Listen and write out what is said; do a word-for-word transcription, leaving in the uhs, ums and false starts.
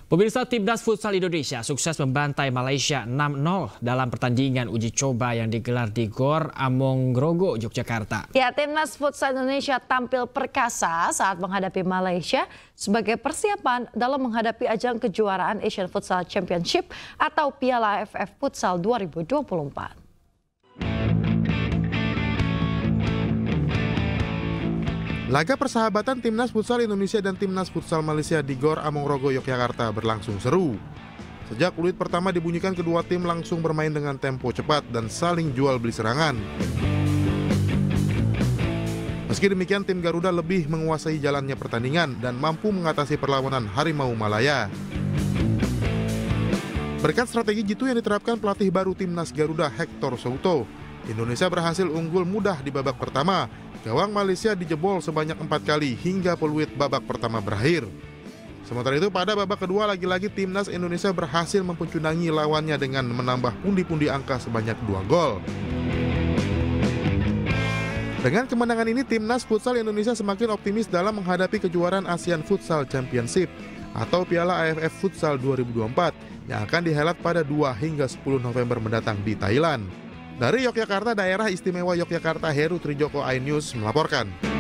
Pemirsa, Timnas Futsal Indonesia sukses membantai Malaysia enam nol dalam pertandingan uji coba yang digelar di Gor Amongrogo, Yogyakarta. Ya, Timnas Futsal Indonesia tampil perkasa saat menghadapi Malaysia sebagai persiapan dalam menghadapi ajang kejuaraan Asian Futsal Championship atau Piala A F F Futsal dua ribu dua puluh empat. Laga persahabatan Timnas Futsal Indonesia dan Timnas Futsal Malaysia di Gor Amongrogo, Yogyakarta berlangsung seru. Sejak peluit pertama dibunyikan, kedua tim langsung bermain dengan tempo cepat dan saling jual beli serangan. Meski demikian, tim Garuda lebih menguasai jalannya pertandingan dan mampu mengatasi perlawanan Harimau Malaya. Berkat strategi jitu yang diterapkan pelatih baru Timnas Garuda Hector Souto, Indonesia berhasil unggul mudah di babak pertama. Gawang Malaysia dijebol sebanyak empat kali hingga peluit babak pertama berakhir. Sementara itu pada babak kedua lagi-lagi Timnas Indonesia berhasil mempuncundangi lawannya dengan menambah pundi-pundi angka sebanyak dua gol. Dengan kemenangan ini, Timnas Futsal Indonesia semakin optimis dalam menghadapi kejuaraan ASEAN Futsal Championship atau Piala A F F Futsal dua ribu dua puluh empat yang akan dihelat pada dua hingga sepuluh November mendatang di Thailand. Dari Yogyakarta, Daerah Istimewa Yogyakarta, Heru Trijoko, iNews melaporkan.